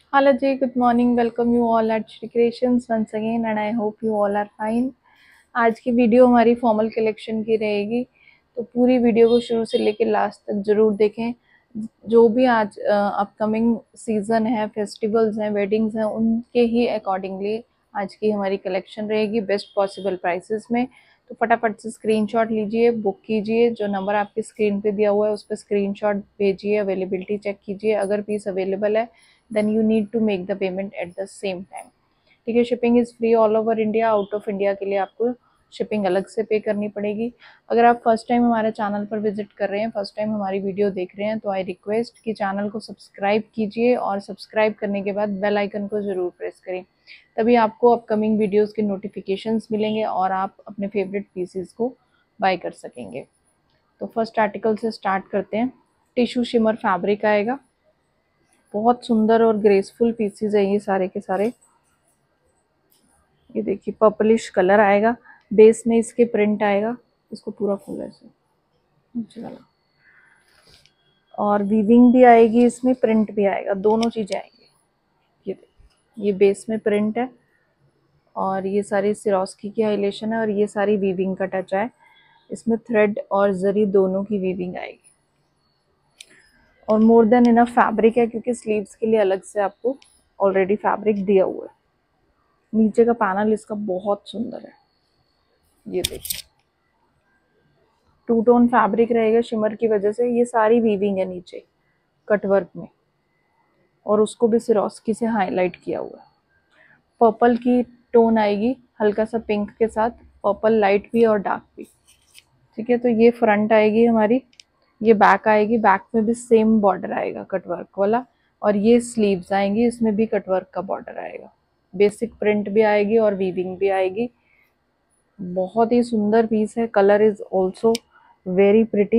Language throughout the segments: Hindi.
Hello Jay, good morning. Welcome you all at Shri Creations once again and I hope you all are fine. आज की वीडियो हमारी फॉर्मल कलेक्शन की रहेगी, तो पूरी वीडियो को शुरू से लेकर लास्ट तक जरूर देखें। जो भी आज अपकमिंग सीजन है, फेस्टिवल्स हैं, वेडिंग्स हैं, उनके ही अकॉर्डिंगली आज की हमारी कलेक्शन रहेगी बेस्ट पॉसिबल प्राइसेस में। तो फटाफट से स्क्रीनशॉट लीजिए, बुक कीजिए। जो नंबर आपकी स्क्रीन पे दिया हुआ है उस पर स्क्रीनशॉट भेजिए, अवेलेबिलिटी चेक कीजिए। अगर पीस अवेलेबल है then you need to make the payment at the same time. ठीक है, shipping is free all over India. Out of India के लिए आपको शिपिंग अलग से पे करनी पड़ेगी। अगर आप फर्स्ट टाइम हमारे चैनल पर विजिट कर रहे हैं, फर्स्ट टाइम हमारी वीडियो देख रहे हैं, तो आई रिक्वेस्ट कि चैनल को सब्सक्राइब कीजिए और सब्सक्राइब करने के बाद बेल आइकन को ज़रूर प्रेस करें, तभी आपको अपकमिंग वीडियोस के नोटिफिकेशंस मिलेंगे और आप अपने फेवरेट पीसेस को बाय कर सकेंगे। तो फर्स्ट आर्टिकल से स्टार्ट करते हैं। टिश्यू शिमर फैब्रिक आएगा, बहुत सुंदर और ग्रेसफुल पीसेस है ये सारे के सारे। ये देखिए पर्पलिश कलर आएगा, बेस में इसके प्रिंट आएगा। इसको पूरा खोला ऐसे नीचे वाला, और वीविंग भी आएगी, इसमें प्रिंट भी आएगा, दोनों चीजें आएंगी। ये देखिए, ये बेस में प्रिंट है और ये सारी सिरोस्की की हाइलाइशन है और ये सारी वीविंग का टच है। इसमें थ्रेड और जरी दोनों की वीविंग आएगी और मोर देन इनफ फैब्रिक है, क्योंकि स्लीव्स के लिए अलग से आपको ऑलरेडी फैब्रिक दिया हुआ है। नीचे का पैनल इसका बहुत सुंदर है, ये देखिए टू टोन फैब्रिक रहेगा शिमर की वजह से। ये सारी वीविंग है नीचे कटवर्क में और उसको भी सिरोस्की से हाईलाइट किया हुआ है। पर्पल की टोन आएगी हल्का सा पिंक के साथ, पर्पल लाइट भी और डार्क भी। ठीक है, तो ये फ्रंट आएगी हमारी, ये बैक आएगी, बैक में भी सेम बॉर्डर आएगा कटवर्क वाला, और ये स्लीव्स आएंगी, इसमें भी कटवर्क का बॉर्डर आएगा। बेसिक प्रिंट भी आएगी और वीविंग भी आएगी। बहुत ही सुंदर पीस है, colour is also very pretty.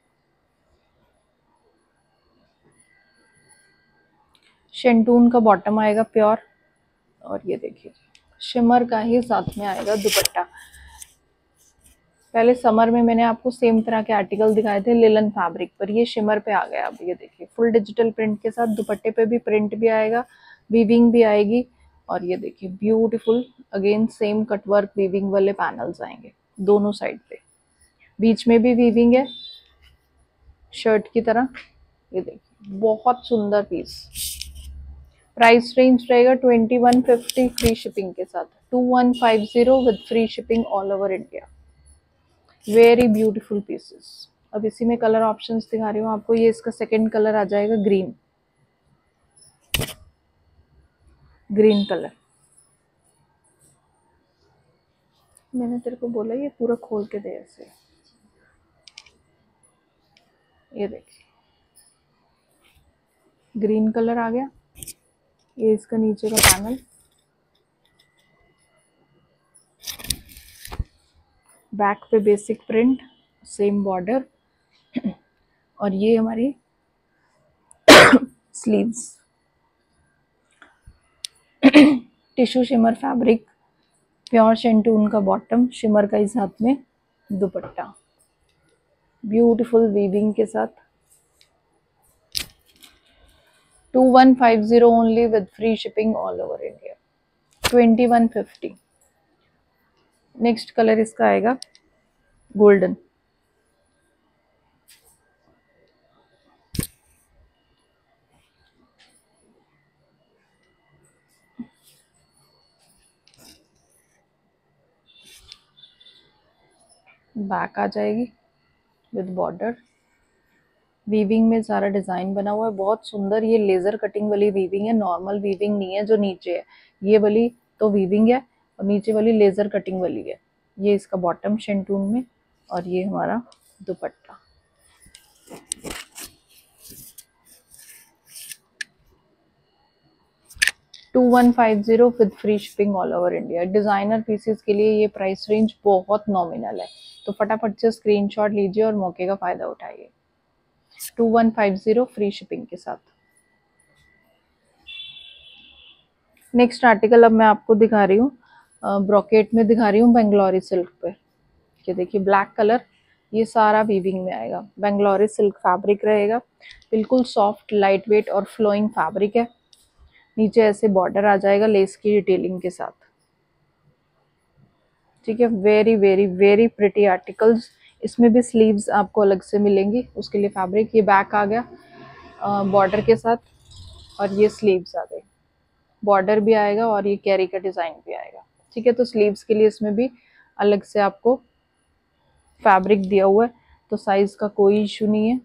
शेंटून का बॉटम आएगा प्योर, और ये देखिए शिमर का ही साथ में आएगा दुपट्टा। पहले समर में मैंने आपको सेम तरह के आर्टिकल दिखाए थे लिलन फैब्रिक पर, ये शिमर पे आ गया। अब ये देखिए फुल डिजिटल प्रिंट के साथ दुपट्टे पे भी प्रिंट भी आएगा, वीविंग भी आएगी, और ये देखिए beautiful again same cutwork weaving वाले पैनल्स आएंगे दोनों साइड पे, बीच में भी वीविंग है शर्ट की तरह। ये देखिए बहुत सुंदर पीस। प्राइस रेंज रहेगा 2150 फ्री शिपिंग के साथ, 2150 with free shipping all over India. Very beautiful pieces. अब इसी में कलर ऑप्शंस दिखा रही हूँ आपको। ये इसका सेकंड कलर आ जाएगा ग्रीन, ग्रीन कलर। मैंने तेरे को बोला ये पूरा खोल के दे ऐसे। ये देखिए ग्रीन कलर आ गया, ये इसका नीचे का पैनल, बैक पे बेसिक प्रिंट, सेम बॉर्डर, और ये हमारी sleeves. Tissue shimmer fabric, pure शेंटून का बॉटम, शिमर का इस हाथ में दुपट्टा, ब्यूटीफुल वीविंग के साथ। 2150 only with free shipping all over India, 2150। Next colour इसका आएगा गोल्डन। बैक आ जाएगी विद बॉर्डर, वीविंग में सारा डिजाइन बना हुआ है बहुत सुंदर। ये लेजर कटिंग वाली वीविंग है, नॉर्मल वीविंग नहीं है जो नीचे है। ये वाली तो वीविंग है और नीचे वाली लेजर कटिंग वाली है। ये इसका बॉटम शेंटून में, और ये हमारा dupatta. Two 2150 with free shipping all over India. Designer pieces के लिए ये प्राइस रेंज बहुत नॉमिनल है, तो फटाफट से स्क्रीनशॉट लीजिए और मौके का फायदा उठाइए। 2150 फ्री शिपिंग के साथ। नेक्स्ट आर्टिकल अब मैं आपको दिखा रही हूँ, ब्रॉकेट में दिखा रही हूँ बेंगलोरी सिल्क पे। ये देखिए ब्लैक कलर, ये सारा वीविंग में आएगा। बेंगलोरी सिल्क फैब्रिक रहेगा, बिल्कुल सॉफ्ट लाइट वेट और फ्लोइंग फैब्रिक है। नीचे ऐसे बॉर्डर आ जाएगा लेस की डिटेलिंग के साथ। ठीक है, very very very pretty articles. इसमें भी स्लीव्स आपको अलग से मिलेंगी, उसके लिए फैब्रिक। ये बैक आ गया बॉर्डर के साथ, और ये स्लीव्स आ गए, बॉर्डर भी आएगा और ये कैरी का डिजाइन भी आएगा। ठीक है, तो स्लीव्स के लिए इसमें भी अलग से आपको फैब्रिक दिया हुआ है, तो साइज का कोई इशू नहीं है।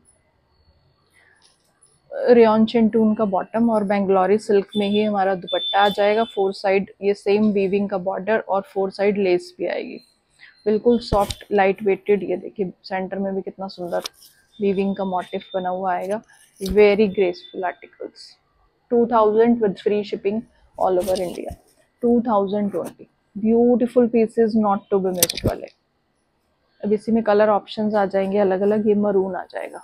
रेयन चिंटून का बॉटम और बेंगलोरी सिल्क में ही हमारा दुपट्टा आ जाएगा। 4 साइड ये सेम वीविंग का बॉर्डर और 4 साइड लेस भी आएगी, बिल्कुल सॉफ्ट लाइट वेटेड। ये देखिए सेंटर में भी कितना सुंदर वीविंग का मोटिफ बना हुआ आएगा। Very graceful articles. 2000 with free shipping all over India. 2020 beautiful pieces not to be missed वाले। अब इसी में कलर ऑप्शंस आ जाएंगे अलग अलग। ये मरून आ जाएगा,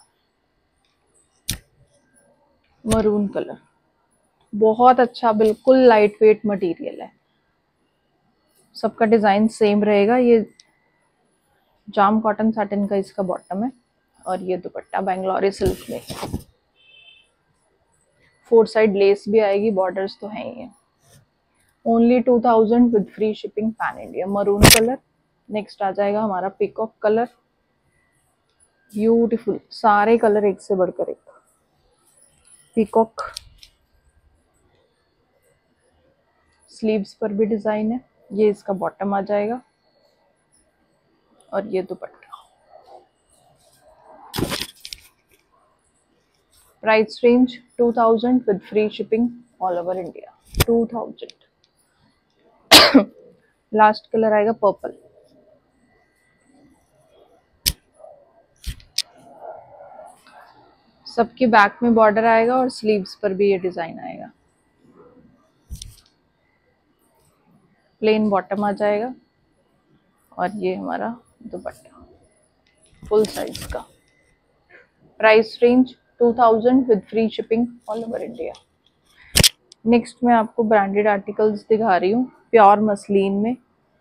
मरून कलर, बहुत अच्छा, बिल्कुल लाइट वेट मटेरियल है। सबका डिजाइन सेम रहेगा। ये जाम कॉटन साटिन का इसका बॉटम है और ये दुपट्टा बेंगलोरी सिल्क में। 4 साइड लेस भी आएगी, बॉर्डर्स तो हैं ही। Only 2000 with free shipping pan India. Maroon colour. Next आ जाएगा हमारा पीकॉक कलर। ब्यूटीफुल, सारे कलर एक से बढ़कर एक। पीकॉक, स्लीव्स पर भी डिजाइन है। ये इसका बॉटम आ जाएगा और ये dupatta. Price range 2000 with free shipping all over India. 2000। Last colour आएगा पर्पल। सबके बैक में बॉर्डर आएगा और स्लीव्स पर भी ये डिजाइन आएगा। प्लेन बॉटम आ जाएगा और ये हमारा दुपट्टा फुल साइज का। Price range 2000 with free shipping all over India. Next मैं आपको ब्रांडेड आर्टिकल्स दिखा रही हूँ प्योर मसलिन में।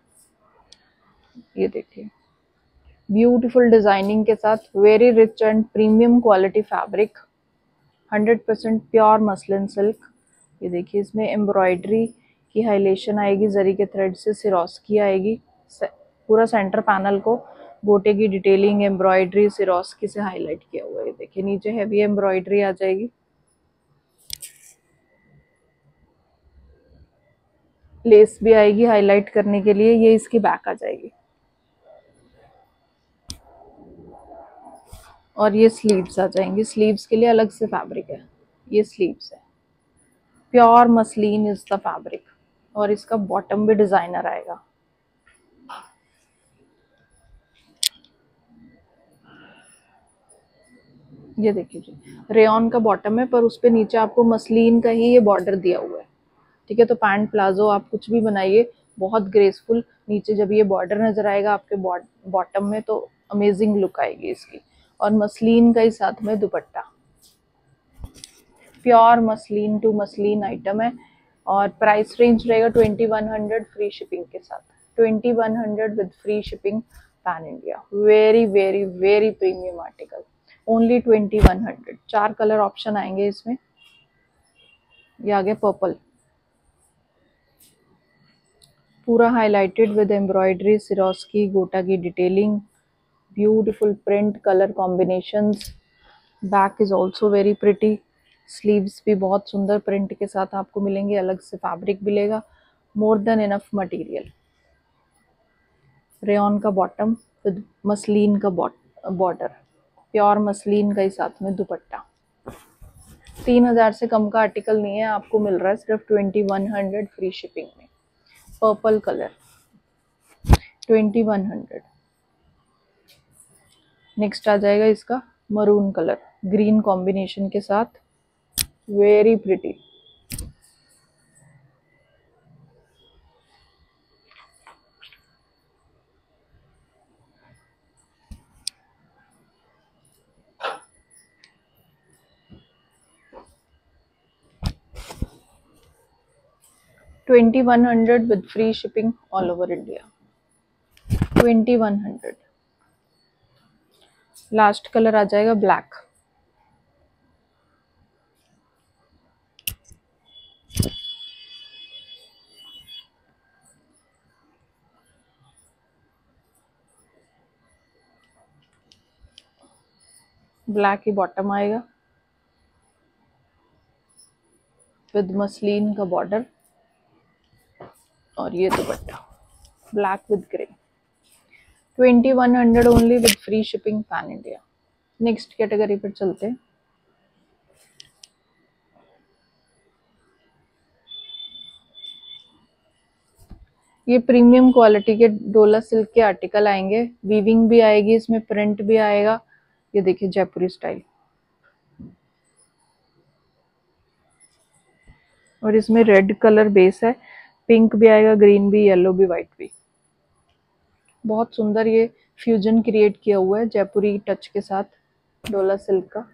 ये देखिए ब्यूटीफुल डिजाइनिंग के साथ, very rich and premium quality fabric, 100% pure muslin silk. ये देखिए इसमें एम्ब्रॉयडरी की हाइलाइशन आएगी, जरी के थ्रेड से सिरोस्की आएगी। पूरा सेंटर पैनल को गोटे की डिटेलिंग एम्ब्रॉयडरी सिरोस्की से हाईलाइट किया हुआ है। ये देखिए नीचे हैवी एम्ब्रॉयडरी आ जाएगी। लेस भी आएगी हाईलाइट करने के लिए। ये इसकी बैक आ जाएगी और ये स्लीव्स आ जाएंगी। स्लीव्स के लिए अलग से फैब्रिक है। ये स्लीव्स है, pure muslin is the fabric, और इसका बॉटम भी डिजाइनर आएगा। ये देखिए जी, रेयन का बॉटम है पर उस पे नीचे आपको मसलिन का ही ये बॉर्डर दिया हुआ है। ठीक है, तो पैंट प्लाजो आप कुछ भी बनाइए, बहुत ग्रेसफुल। नीचे जब ये बॉर्डर नजर आएगा आपके बॉटम में तो अमेजिंग लुक आएगी इसकी। और मसलिन का ही साथ में dupatta, pure muslin to muslin item है। और प्राइस रेंज रहेगा 2100 फ्री शिपिंग के साथ। 2100 with free shipping pan India. Very very very premium article, only 2100। 4 colour option आएंगे इसमें। ये आगे पर्पल, पूरा हाईलाइटेड विद एम्ब्रॉयडरी, सिरोस्की गोटा की detailing, beautiful print colour combinations. Back is also very pretty. Sleeves भी बहुत सुंदर प्रिंट के साथ आपको मिलेंगे, अलग से फैब्रिक मिलेगा, more than enough material. Rayon का बॉटम विद मसलिन का बॉर्डर, प्योर मसलिन का ही साथ में दुपट्टा। 3000 से कम का आर्टिकल नहीं है, आपको मिल रहा है सिर्फ 2100 फ्री शिपिंग में। Purple colour 2100। नेक्स्ट आ जाएगा इसका मरून कलर, ग्रीन कॉम्बिनेशन के साथ, very pretty. $2100 with free shipping all over India। 2100। Last colour आ जाएगा ब्लैक। ब्लैक ही बॉटम आएगा विद मसलिन का बॉर्डर, और ये dupatta black with grey. 2100 only with free shipping pan India. Next category पर चलते हैं। ये प्रीमियम क्वालिटी के डोला सिल्क के आर्टिकल आएंगे, वीविंग भी आएगी, इसमें प्रिंट भी आएगा। ये देखिए जयपुरी स्टाइल, और इसमें रेड कलर बेस है, पिंक भी आएगा, ग्रीन भी, येलो भी, व्हाइट भी। बहुत सुंदर ये फ्यूजन क्रिएट किया हुआ है जयपुरी टच के साथ डोला सिल्क का।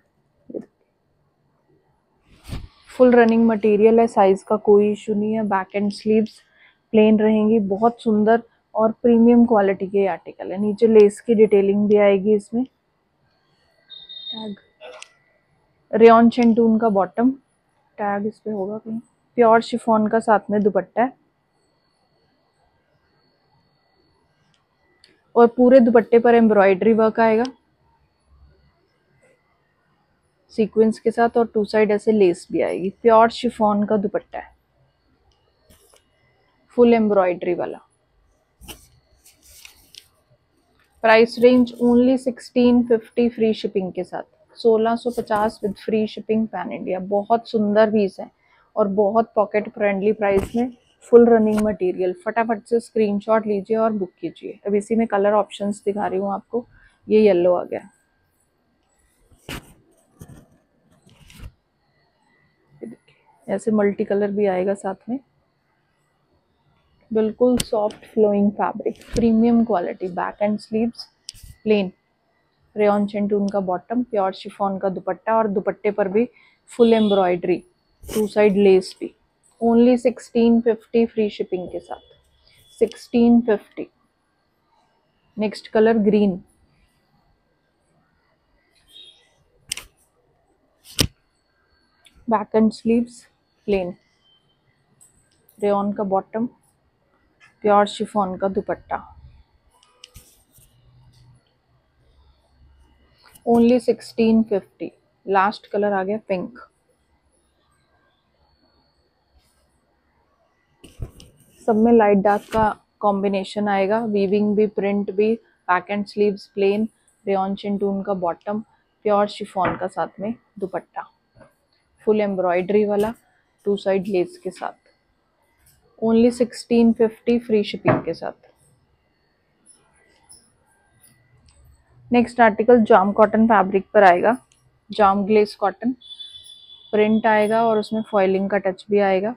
फुल रनिंग मटेरियल है, साइज का कोई इशू नहीं है। बैक एंड स्लीव्स प्लेन रहेंगी, बहुत सुंदर और प्रीमियम क्वालिटी के आर्टिकल है। नीचे लेस की डिटेलिंग भी आएगी इसमें। टैग रेयन शेंटून का बॉटम, टैग इस पे होगा कहीं। प्योर शिफॉन का साथ में दुपट्टा है, और पूरे दुपट्टे पर एम्ब्रॉयडरी वर्क आएगा सीक्वेंस के साथ, और टू साइड ऐसे लेस भी आएगी। प्योर शिफॉन का दुपट्टा है, फुल एम्ब्रॉयडरी वाला। Price range only 1650 free shipping के साथ, 1650 with free shipping pan India. बहुत सुंदर पीस है और बहुत पॉकेट फ्रेंडली प्राइस में, फुल रनिंग मटेरियल। फटाफट से स्क्रीनशॉट लीजिए और बुक कीजिए। अब इसी में कलर ऑप्शंस दिखा रही हूँ आपको। ये येलो आ गया, ऐसे मल्टी कलर भी आएगा साथ में। बिल्कुल soft flowing fabric, premium quality. Back and sleeves plain, rayon शेंटून का बॉटम, प्योर शिफॉन का दुपट्टा, और दुपट्टे पर भी full embroidery, two side lace भी। ओनली 1650 फ्री शिपिंग के साथ, 1650। Next colour green, back and sleeves plain, rayon का बॉटम, प्योर शिफॉन का दुपट्टा। ओनली 1650। लास्ट कलर आ गया पिंक। सब में लाइट डार्क का कॉम्बिनेशन आएगा, वीविंग भी, प्रिंट भी, back and sleeves plain, rayon शेंटून का बॉटम, प्योर शिफॉन का साथ में दुपट्टा, फुल एम्ब्रॉयडरी वाला, टू साइड लेस के साथ। ओनली 1650 फ्री शिपिंग के साथ। Next article jam cotton fabric पर आएगा, जाम ग्लेस कॉटन, प्रिंट आएगा और उसमें फॉइलिंग का टच भी आएगा।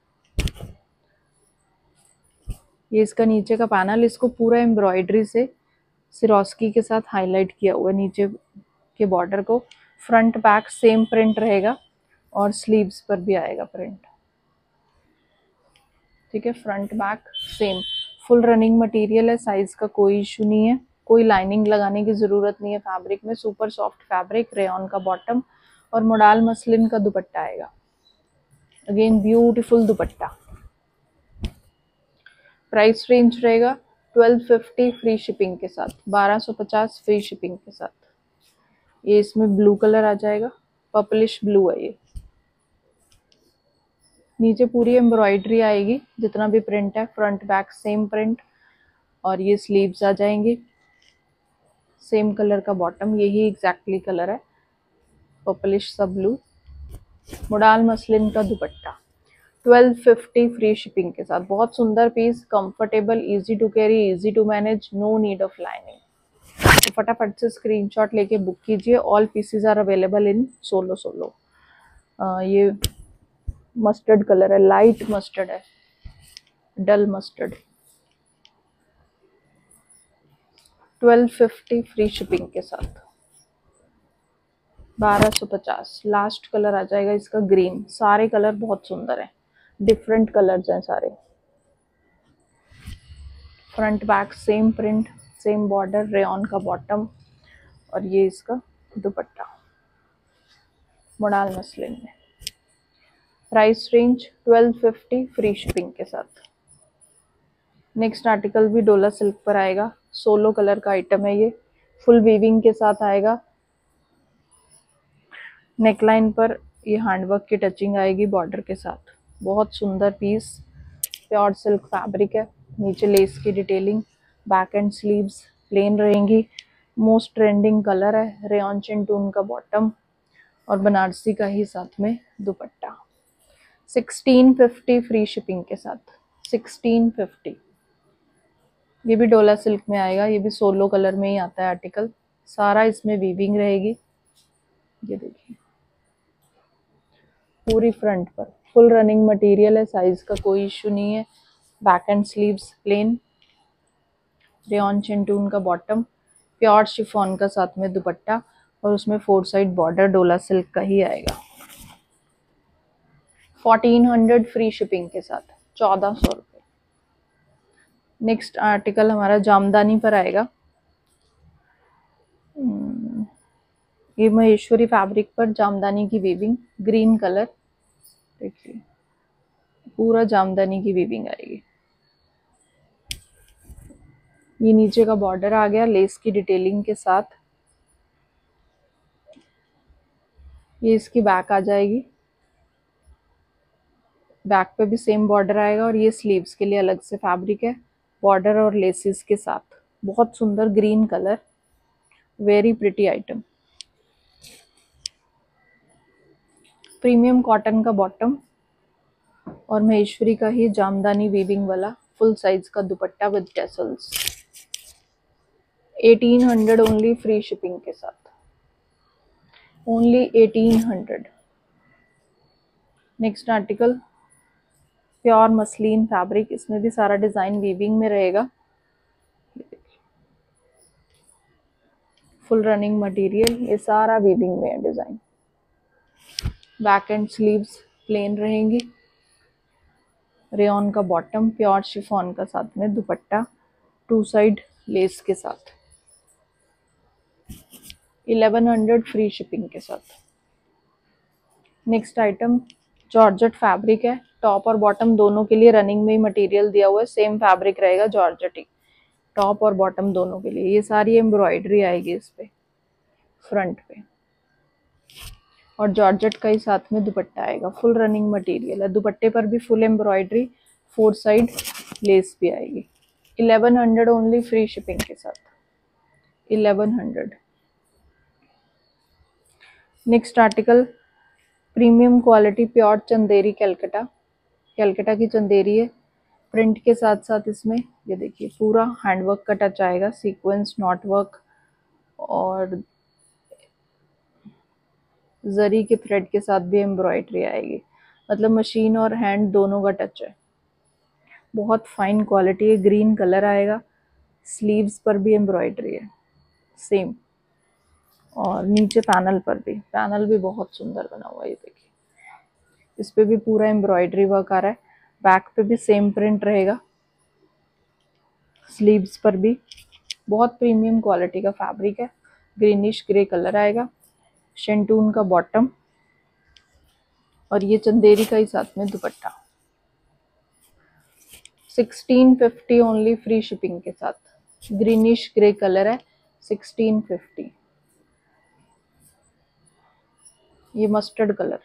ये इसका नीचे का पैनल, इसको पूरा एम्ब्रॉयडरी से सिरोस्की के साथ हाईलाइट किया हुआ है नीचे के बॉर्डर को। फ्रंट बैक सेम प्रिंट रहेगा और स्लीव्स पर भी आएगा प्रिंट। ठीक है, front back same. Full running material है, साइज का कोई इशू नहीं है, कोई लाइनिंग लगाने की जरूरत नहीं है फैब्रिक में। सुपर सॉफ्ट फैब्रिक, रेयन का बॉटम और मोडाल मसलिन का दुपट्टा आएगा। Again beautiful dupatta. Price range रहेगा 1250 फ्री शिपिंग के साथ, 1250 फ्री शिपिंग के साथ। ये इसमें ब्लू कलर आ जाएगा, पर्पलिश ब्लू है ये। नीचे पूरी एम्ब्रॉयडरी आएगी, जितना भी प्रिंट है, फ्रंट बैक सेम प्रिंट, और ये स्लीव्स आ जाएंगी। सेम कलर का बॉटम, यही एग्जैक्टली कलर है, पर्पलिश सा ब्लू। मोडाल मसलिन का दुपट्टा, 1250 फ्री शिपिंग के साथ। बहुत सुंदर piece, comfortable, easy to carry, easy to manage, no need of lining. तो फटाफट से स्क्रीनशॉट लेके बुक कीजिए। All pieces are available in solo solo. ये मस्टर्ड कलर है, लाइट मस्टर्ड है, डल मस्टर्ड। 1250 फ्री शिपिंग के साथ, 1250। लास्ट कलर आ जाएगा इसका ग्रीन। सारे कलर बहुत सुंदर हैं, डिफरेंट कलर्स हैं सारे। Front back same print, same border, rayon का बॉटम, और ये इसका दुपट्टा मोडाल मसलिन में। प्राइस रेंज 1250 फ्री शिपिंग के साथ। नेक्स्ट आर्टिकल भी डोला सिल्क पर आएगा, सोलो कलर का आइटम है ये, फुल वीविंग के साथ आएगा। नेकलाइन पर ये हैंडवर्क की टचिंग आएगी बॉर्डर के साथ। बहुत सुंदर पीस, प्योर सिल्क फैब्रिक है। नीचे लेस की detailing, back and sleeves plain रहेंगी। मोस्ट ट्रेंडिंग कलर है, रेयॉन चिंटून का बॉटम और बनारसी का ही साथ में दुपट्टा। 1650 फ्री शिपिंग के साथ। 1650। ये भी डोला सिल्क में आएगा, ये भी सोलो कलर में ही आता है आर्टिकल। सारा इसमें वीविंग रहेगी। ये देखिए पूरी फ्रंट पर फुल रनिंग मटेरियल है, साइज का कोई इश्यू नहीं है। Back and sleeves plain, rayon चिंटून का बॉटम, प्योर शिफॉन का साथ में दुपट्टा और उसमें 4 साइड बॉर्डर डोला सिल्क का ही आएगा। 1400 फ्री शिपिंग के साथ, 1400 रुपये। नेक्स्ट आर्टिकल हमारा जामदानी पर आएगा। ये महेश्वरी फैब्रिक पर जामदानी की वीविंग, ग्रीन कलर। देखिए पूरा जामदानी की वीविंग आएगी। ये नीचे का बॉर्डर आ गया लेस की डिटेलिंग के साथ। ये इसकी बैक आ जाएगी, बैक पे भी सेम बॉर्डर आएगा और ये स्लीव्स के लिए अलग से फैब्रिक है, बॉर्डर और लेसेस के साथ। बहुत सुंदर green colour, very pretty item. Premium cotton का बॉटम और महेश्वरी का ही जामदानी वीविंग वाला फुल साइज का dupatta with tassels. 1800 only free shipping के साथ, only 1800। Next article pure muslin fabric, इसमें भी सारा डिजाइन वीविंग में रहेगा। फुल रनिंग मटेरियल, ये सारा वीविंग में है design. Back and sleeves plain रहेंगी। रेयॉन का बॉटम, प्योर शिफॉन का साथ में दुपट्टा, 2 साइड लेस के साथ। 1100 फ्री शिपिंग के साथ। नेक्स्ट आइटम जॉर्जेट फैब्रिक है, टॉप और बॉटम दोनों के लिए रनिंग में ही मटेरियल दिया हुआ है, सेम फैब्रिक रहेगा जॉर्जेट ही, टॉप और बॉटम दोनों के लिए। ये सारी एम्ब्रॉयडरी आएगी इस पे फ्रंट पे और जॉर्जेट का ही साथ में दुपट्टा आएगा। फुल रनिंग मटेरियल है, दुपट्टे पर भी फुल एम्ब्रॉयडरी, 4 साइड लेस भी आएगी। 1100 ओनली फ्री शिपिंग के साथ, 1100। Next article premium quality pure Chanderi Calcutta, Calcutta की चंदेरी है। प्रिंट के साथ साथ इसमें ये देखिए पूरा हैंडवर्क का टच आएगा, सीक्वेंस, नॉट वर्क और जरी के थ्रेड के साथ भी एम्ब्रॉयडरी आएगी। मतलब मशीन और हैंड दोनों का टच है। बहुत फाइन क्वालिटी है, ग्रीन कलर आएगा। स्लीव्स पर भी एम्ब्रॉयडरी है सेम और नीचे पैनल पर भी, पैनल भी बहुत सुंदर बना हुआ है। ये देखिए इस पे भी पूरा एम्ब्रॉयडरी वर्क आ रहा है। बैक पे भी सेम प्रिंट रहेगा, स्लीव्स पर भी। बहुत प्रीमियम क्वालिटी का फैब्रिक है, ग्रीनिश ग्रे कलर आएगा। शेंटून का बॉटम और ये चंदेरी का ही साथ में दुपट्टा। 1650 ओनली फ्री शिपिंग के साथ। ग्रीनिश ग्रे कलर है, 1650। ये मस्टर्ड कलर,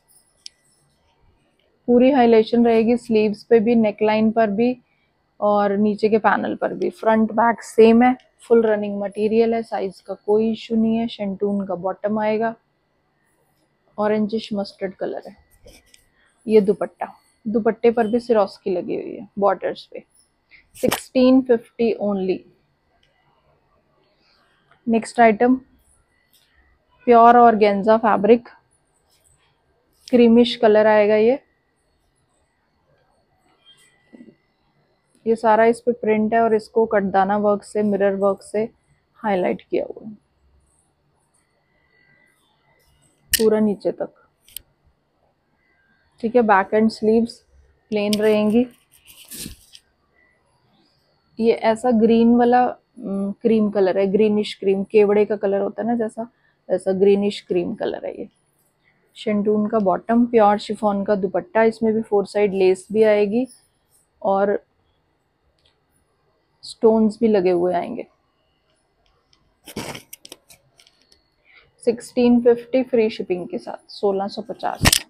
पूरी हाइलाइशन रहेगी स्लीव्स पे भी, नेकलाइन पर भी और नीचे के पैनल पर भी। फ्रंट बैक सेम है, फुल रनिंग मटेरियल है, साइज का कोई इशू नहीं है। शेंटून का बॉटम आएगा, ऑरेंजिश मस्टर्ड कलर है। ये दुपट्टा, दुपट्टे पर भी सिरोस्की लगी हुई है बॉर्डर्स पे। 1650 only. Next item pure organza fabric, creamish colour आएगा। ये सारा इस पे प्रिंट है और इसको कटदाना वर्क से, मिरर वर्क से हाईलाइट किया हुआ है पूरा नीचे तक। ठीक है, बैक एंड स्लीव्स प्लेन रहेंगी। ये ऐसा ग्रीन वाला क्रीम कलर है, ग्रीनिश क्रीम, केवड़े का कलर होता है ना जैसा, ऐसा ग्रीनिश क्रीम कलर है ये। शेंटून का बॉटम, प्योर शिफॉन का दुपट्टा, इसमें भी 4 साइड लेस भी आएगी और स्टोन्स भी लगे हुए आएंगे। 1650 फ्री शिपिंग के साथ 1650।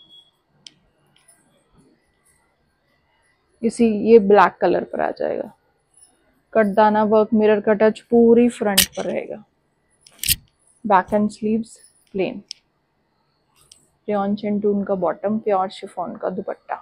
इसी ये ब्लैक कलर पर आ जाएगा। कटदाना वर्क मिरर का टच पूरी फ्रंट पर रहेगा। Back and sleeves plain. Rayon शेंटून का बॉटम, प्योर शिफॉन का दुपट्टा।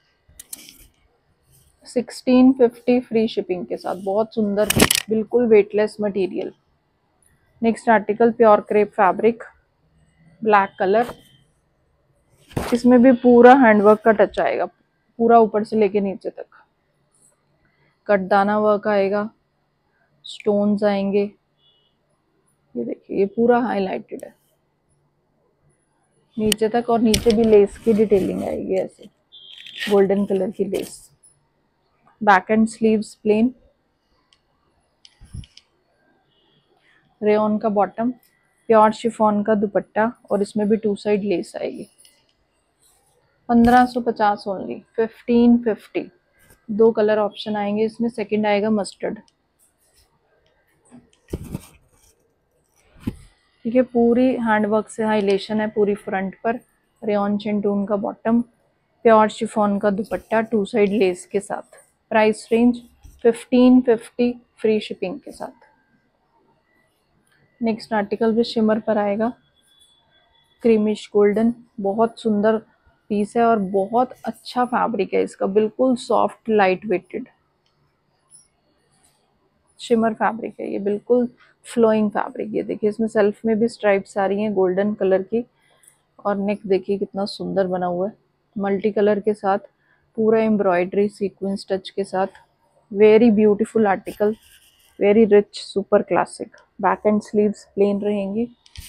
1650 फ्री शिपिंग के साथ। बहुत सुंदर, बिल्कुल weightless material. Next article pure crepe fabric, black colour. इसमें भी पूरा हैंडवर्क का टच आएगा, पूरा ऊपर से लेके नीचे तक। कटदाना वर्क आएगा, स्टोन्स आएंगे। ये देखिए, ये पूरा हाईलाइटेड है नीचे तक, और नीचे भी लेस की डिटेलिंग आएगी ऐसे, गोल्डन कलर की lace. Back and sleeves plain. Rayon का बॉटम, प्योर शिफॉन का दुपट्टा, और इसमें भी 2 साइड लेस आएगी। 1550 ओनली। 1550। 2 कलर ऑप्शन आएंगे इसमें। सेकंड आएगा मस्टर्ड। ठीक है, पूरी हैंडवर्क से हाईलाइशन है पूरी फ्रंट पर। रेयॉन शेंटून का बॉटम, प्योर शिफॉन का दुपट्टा, 2 साइड लेस के साथ। प्राइस रेंज 1550 फ्री शिपिंग के साथ। नेक्स्ट आर्टिकल भी शिमर पर आएगा, क्रीमिश गोल्डन। बहुत सुंदर पीस है और बहुत अच्छा फैब्रिक है इसका, बिल्कुल soft light weighted shimmer fabric है ये, बिल्कुल फ्लोइंग फैब्रिक। ये देखिए, इसमें सेल्फ में भी स्ट्राइप्स आ रही हैं गोल्डन कलर की, और नेक देखिए कितना सुंदर बना हुआ है मल्टी कलर के साथ, पूरा एम्ब्रॉयडरी सीक्वेंस टच के साथ। Very beautiful article, very rich, super classic. Back and sleeves plain रहेंगी।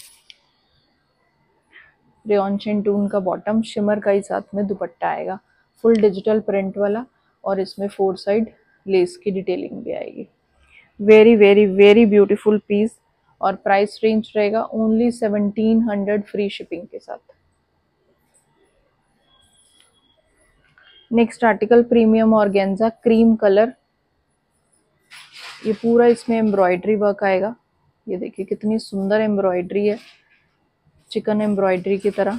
रेयॉन शेंटून का बॉटम, शिमर का ही साथ में दुपट्टा आएगा, फुल डिजिटल प्रिंट वाला, और इसमें 4 साइड लेस की डिटेलिंग भी आएगी। Very very very beautiful piece, और प्राइस रेंज रहेगा ओनली 1700 फ्री शिपिंग के साथ। Next article premium organza, cream colour. ये पूरा इसमें एम्ब्रॉयडरी वर्क आएगा। ये देखिए कितनी सुंदर एम्ब्रॉयडरी है, चिकन एम्ब्रॉयडरी की तरह।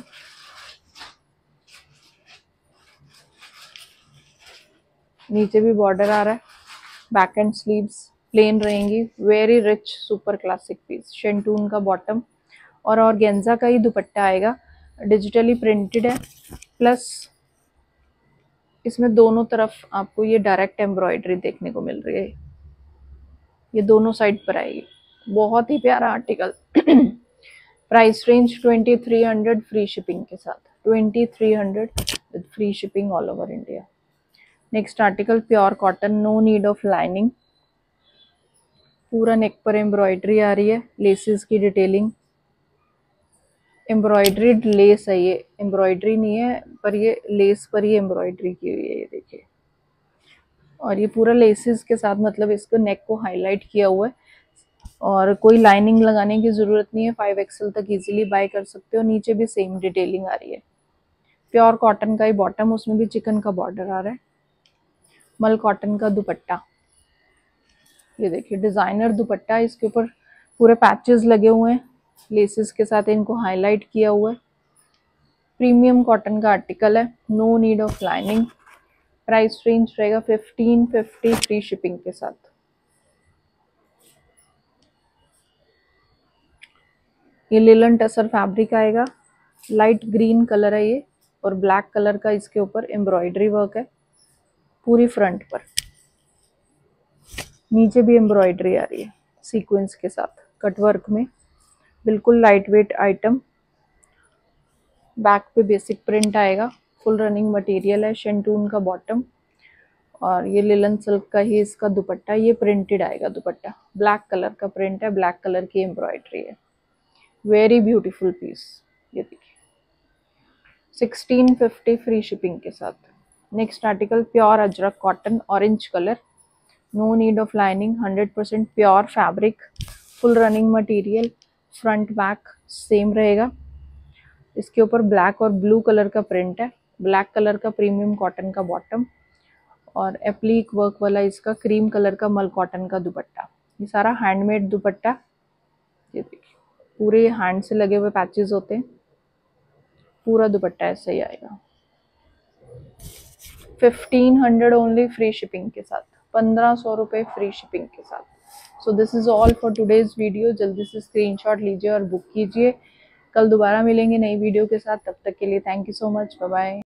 नीचे भी बॉर्डर आ रहा है। बैक एंड स्लीव्स प्लेन रहेंगी। Very rich super classic piece. शेंटून का बॉटम, और ऑर्गेन्जा का ही दुपट्टा आएगा, डिजिटली प्रिंटेड है, प्लस इसमें दोनों तरफ आपको ये डायरेक्ट एम्ब्रॉयडरी देखने को मिल रही है, ये दोनों साइड पर आएगी। बहुत ही प्यारा article. Price range 2300 free shipping के साथ। 2300 with free shipping all over India. Next article pure cotton, no need of lining. पूरा नेक पर एम्ब्रॉयडरी आ रही है, लेसेस की डिटेलिंग, एम्ब्रॉयडरीड लेस है ये, एम्ब्रॉयडरी नहीं है पर ये लेस पर ही एम्ब्रॉयडरी की हुई है, ये देखिए। और ये पूरा लेसेस के साथ, मतलब इसको नेक को हाईलाइट किया हुआ है, और कोई लाइनिंग लगाने की ज़रूरत नहीं है। 5XL तक इजीली बाय कर सकते हो। नीचे भी सेम डिटेलिंग आ रही है। प्योर कॉटन का ही बॉटम, उसमें भी चिकन का बॉर्डर आ रहा है। मल कॉटन का दुपट्टा, ये देखिए डिज़ाइनर दुपट्टा, इसके ऊपर पूरे पैचेस लगे हुए हैं, लेसेस के साथ इनको हाईलाइट किया हुआ है। प्रीमियम कॉटन का आर्टिकल है, no need of lining. Price range रहेगा 1550 फ्री शिपिंग के साथ। ये लिलन टसर फैब्रिक आएगा, लाइट ग्रीन कलर है ये, और ब्लैक कलर का इसके ऊपर एम्ब्रॉयडरी वर्क है पूरी फ्रंट पर। नीचे भी एम्ब्रॉयडरी आ रही है सीक्वेंस के साथ, कट वर्क में, बिल्कुल लाइट वेट आइटम। बैक पे बेसिक प्रिंट आएगा, फुल रनिंग मटेरियल है। शेंटून का बॉटम, और ये लिलन सिल्क का ही इसका दुपट्टा। ये प्रिंटेड आएगा दुपट्टा, ब्लैक कलर का प्रिंट है, ब्लैक कलर की एम्ब्रॉयडरी है। Very beautiful piece. ये देखिए 1650 फ्री शिपिंग के साथ। Next article pure ajrak cotton, orange colour, no need of lining, 100% pure fabric, full running material. Front back same रहेगा। इसके ऊपर ब्लैक और ब्लू कलर का प्रिंट है। ब्लैक कलर का प्रीमियम कॉटन का बॉटम, और एप्लीक वर्क वाला इसका क्रीम कलर का मल कॉटन का दुपट्टा। ये सारा हैंडमेड दुपट्टा। ये देखिए पूरे हैंड से लगे हुए पैचेस होते हैं। पूरा दुपट्टा ऐसा ही आएगा। 1500 ओनली फ्री शिपिंग के साथ, 1500 रुपये फ्री शिपिंग के साथ। So this is all for today's video. जल्दी से स्क्रीनशॉट लीजिए और बुक कीजिए। कल दोबारा मिलेंगे नई वीडियो के साथ, तब तक के लिए thank you so much, bye bye.